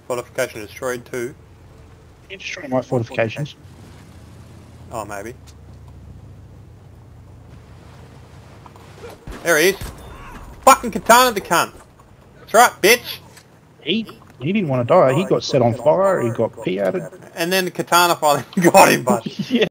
Fortification destroyed too. You destroyed my fortifications. Oh, maybe. There he is. Fucking katana the cunt. That's right, bitch. He didn't want to die. He got set on fire. He got pee-outed. And then the katana finally got him, but... Yeah.